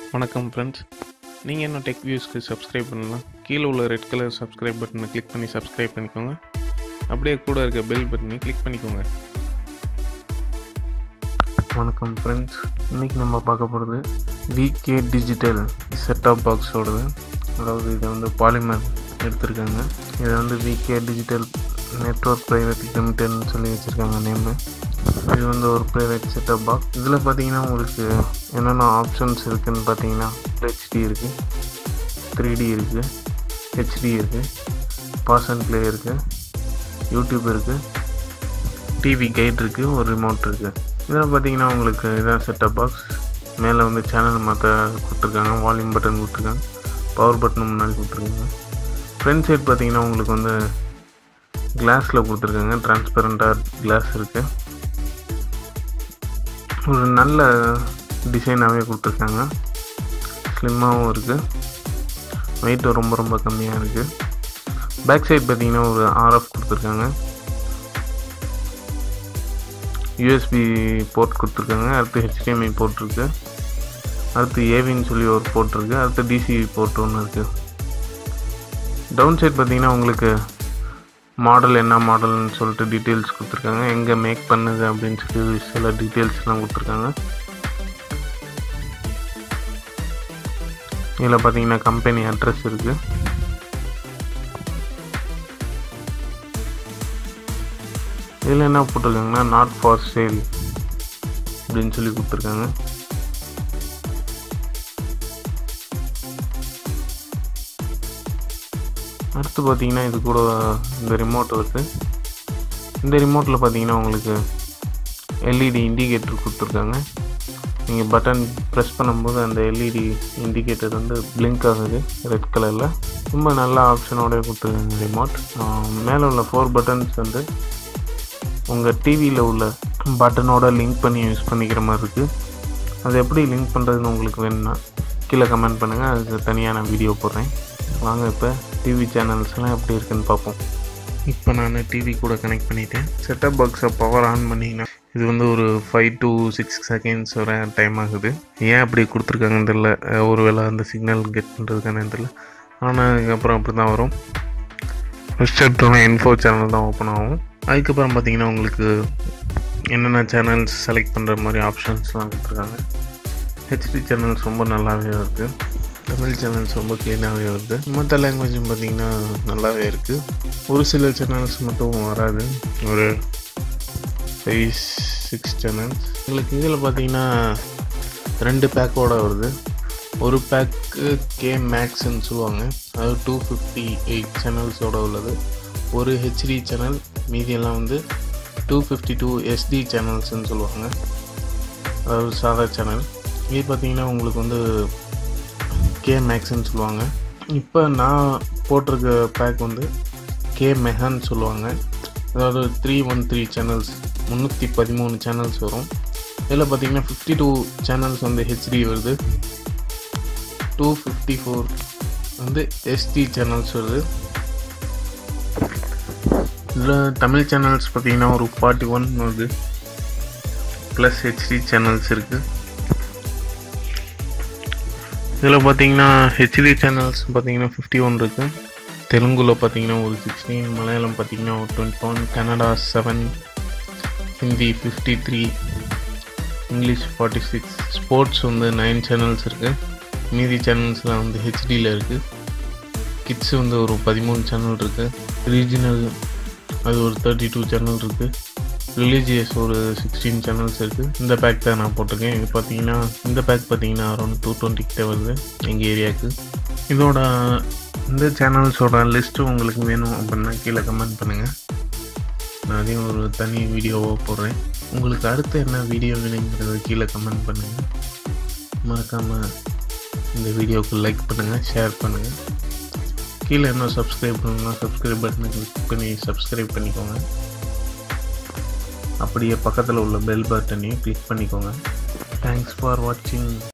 வணக்கம் ஃப்ரெண்ட்ஸ், நீங்கள் என்ன டெக் வியூஸ்க்கு சப்ஸ்கிரைப் பண்ணலாம். கீழே உள்ள ரெட் கலர் சப்ஸ்கிரைப் பட்டனை கிளிக் பண்ணி சப்ஸ்கிரைப் பண்ணிக்கோங்க. அப்படியே கூட இருக்க பெல் பட்டனை கிளிக் பண்ணிக்கோங்க. வணக்கம் ஃப்ரெண்ட்ஸ், இன்றைக்கி நம்ம பார்க்க போகிறது விகே டிஜிட்டல் செட்டாப் பாக்ஸோடது. அதாவது இதை வந்து பாலிமர் எடுத்திருக்காங்க. இதை வந்து விகே டிஜிட்டல் நெட்வொர்க் ப்ரைவேட் லிமிடெட்னு சொல்லி வச்சுருக்காங்க நேமு. இது வந்து ஒரு ப்ரைவேட் செட்டப் பாக்ஸ். இதில் பார்த்தீங்கன்னா உங்களுக்கு என்னென்ன ஆப்ஷன்ஸ் இருக்குதுன்னு பார்த்தீங்கன்னா ஹெச்டி இருக்குது, 3D இருக்குது, ஹெச்டி இருக்குது, பாஸ் அண்ட் ப்ளே இருக்குது, யூடியூப் இருக்குது, டிவி கைட் இருக்குது, ஒரு ரிமோட் இருக்குது. இதில் பார்த்தீங்கன்னா உங்களுக்கு இதான் செட்டப் பாக்ஸ். மேலே வந்து சேனல் மாற்ற கொடுத்துருக்காங்க, வால்யூம் பட்டன் கொடுத்துருக்காங்க, பவர் பட்டன் முன்னாடி கொடுத்துருக்காங்க. ஃப்ரண்ட் சைட் பார்த்தீங்கன்னா உங்களுக்கு வந்து கிளாஸில் கொடுத்துருக்காங்க, டிரான்ஸ்பரண்ட்டாக கிளாஸ் இருக்குது. ஒரு நல்ல டிசைனாகவே கொடுத்துருக்காங்க, ஸ்லிம்மாகவும் இருக்குது, வெயிட்டும் ரொம்ப கம்மியாக இருக்குது. பேக் சைட் பார்த்தீங்கன்னா ஒரு ஆர்எஃப் கொடுத்துருக்காங்க, யூஎஸ்பி போர்ட் கொடுத்துருக்காங்க, அடுத்து ஹெச்டிஎம்ஐ போர்ட் இருக்குது, அடுத்து ஏவின்னு சொல்லி ஒரு போர்ட் இருக்குது, அடுத்து டிசி போர்ட் ஒன்று இருக்குது. டவுன் சைட் பார்த்தீங்கன்னா உங்களுக்கு மாடல் என்ன மாடல்னு சொல்லிட்டு டீட்டெயில்ஸ் கொடுத்துருக்காங்க, எங்கே மேக் பண்ணுது அப்படின்னு சொல்லி சில டீட்டெயில்ஸ்லாம் கொடுத்துருக்காங்க. இதில் பார்த்தீங்கன்னா கம்பெனி அட்ரஸ் இருக்குது. இதில் என்ன போட்டிருக்காங்கன்னா நாட் ஃபார் சேல் அப்படின்னு சொல்லி கொடுத்துருக்காங்க. அடுத்து பார்த்தீங்கன்னா இது கூட இந்த ரிமோட் இருக்குது. இந்த ரிமோட்டில் பார்த்தீங்கன்னா உங்களுக்கு எல்இடி இண்டிகேட்டர் கொடுத்துருக்காங்க. நீங்கள் பட்டன் ப்ரெஸ் பண்ணும்போது அந்த எல்இடி இண்டிகேட்டர் வந்து பிளிங்க் ஆகுது ரெட் கலரில். ரொம்ப நல்ல ஆப்ஷனோட கொடுத்துருக்காங்க ரிமோட். மேலே உள்ள 4 பட்டன்ஸ் வந்து உங்கள் டிவியில் உள்ள பட்டனோட லிங்க் பண்ணி யூஸ் பண்ணிக்கிற மாதிரி இருக்குது. அது எப்படி லிங்க் பண்ணுறதுன்னு உங்களுக்கு வேணும்னா கீழே கமெண்ட் பண்ணுங்கள், அதுக்கு தனியாக நான் வீடியோ போடுறேன். வாங்க இப்போ டிவி சேனல்ஸ்லாம் எப்படி இருக்குன்னு பார்ப்போம். இப்போ நான் டிவி கூட கனெக்ட் பண்ணிட்டேன். செட்டப் பாக்ஸை பவர் ஆன் பண்ணிங்கன்னா இது வந்து ஒரு 5 to 6 செகண்ட்ஸ் வரை டைம் ஆகுது. ஏன் அப்படி கொடுத்துருக்காங்கன்னு தெரியல, ஒரு வேளை அந்த சிக்னல் கெட் பண்ணுறதுக்கான தெரியல. ஆனால் அதுக்கப்புறம் அப்படி தான் வரும். ஃபஸ்ட் எடுத்தோன்னா இன்ஃபோ சேனல் தான் ஓப்பன் ஆகும். அதுக்கப்புறம் பார்த்தீங்கன்னா உங்களுக்கு என்னென்ன சேனல்ஸ் செலக்ட் பண்ணுற மாதிரி ஆப்ஷன்ஸ்லாம் கொடுத்துருக்காங்க. ஹெச்டி சேனல்ஸ் ரொம்ப நல்லாவே இருக்குது, தமிழ் சேனல்ஸ் ரொம்ப க்ளீனாகவே வருது. மற்ற லாங்குவேஜும் பார்த்திங்கன்னா நல்லாவே இருக்குது. ஒரு சில சேனல்ஸ் மட்டும் வராது, ஒரு 5-6 சேனல்ஸ். உங்களுக்கு இதில் பார்த்திங்கன்னா 2 பேக்கோடு வருது. ஒரு பேக்கு கே மேக்ஸ்ன்னு சொல்லுவாங்க, அது 258 சேனல்ஸோடு உள்ளது. ஒரு ஹெச்டி சேனல், மீதியெல்லாம் வந்து 252 எஸ்டி சேனல்ஸ்ன்னு சொல்லுவாங்க, அதாவது சாதா சேனல். இது பார்த்திங்கன்னா உங்களுக்கு வந்து கே மேக்ஸ்ன்னு சொல்லுவாங்க. இப்போ நான் போட்டிருக்க பேக் வந்து கே மெஹான்னு சொல்லுவாங்க, அதாவது 313 சேனல்ஸ், 313 சேனல்ஸ் வரும். இதில் பார்த்தீங்கன்னா 52 சேனல்ஸ் வந்து ஹெச்டி வருது, 254 வந்து எஸ்டி சேனல்ஸ் வருது. இதில் தமிழ் சேனல்ஸ் பார்த்தீங்கன்னா ஒரு 41 வருது, ப்ளஸ் ஹெச்டி சேனல்ஸ் இருக்குது. இதில் பார்த்தீங்கன்னா ஹெச்டி சேனல்ஸ் பார்த்தீங்கன்னா 51 இருக்குது. தெலுங்குல பார்த்தீங்கன்னா ஒரு 16, மலையாளம் பார்த்தீங்கன்னா ஒரு 21, கன்னடா 7, ஹிந்தி 53, இங்கிலீஷ் 46, ஸ்போர்ட்ஸ் வந்து 9 சேனல்ஸ் இருக்குது. மீதி சேனல்ஸ்லாம் வந்து ஹெச்டியில் இருக்குது. கிட்ஸ் வந்து ஒரு 13 சேனல் இருக்குது. ரீஜினல் அது ஒரு 32 சேனல் இருக்குது. ரிலீஜியஸ் ஒரு 16 சேனல்ஸ் இருக்குது. இந்த பேக் தான் நான் போட்டிருக்கேன். இது பார்த்தீங்கன்னா இந்த பேக் பார்த்தீங்கன்னா அரௌண்ட் 220 கிட்ட வருது எங்கள் ஏரியாவுக்கு. இதோட இந்த சேனல்ஸோட லிஸ்ட்டு உங்களுக்கு வேணும் அப்படின்னா கீழே கமெண்ட் பண்ணுங்கள், நான் அதையும் ஒரு தனி வீடியோவாக போடுறேன். உங்களுக்கு அடுத்து என்ன வீடியோ வேணுங்கிறத கீழே கமெண்ட் பண்ணுங்கள். மறக்காமல் இந்த வீடியோவுக்கு லைக் பண்ணுங்கள், ஷேர் பண்ணுங்கள். கீழே இன்னும் சப்ஸ்கிரைப் பண்ணுங்கன்னா சப்ஸ்கிரைப் பட்டனை கிளிக் பண்ணி சப்ஸ்கிரைப் பண்ணிக்கோங்க. அப்படியே பக்கத்தில் உள்ள பெல் பட்டனையும் கிளிக் பண்ணிக்கோங்க. தேங்க்ஸ் ஃபார் வாட்சிங்.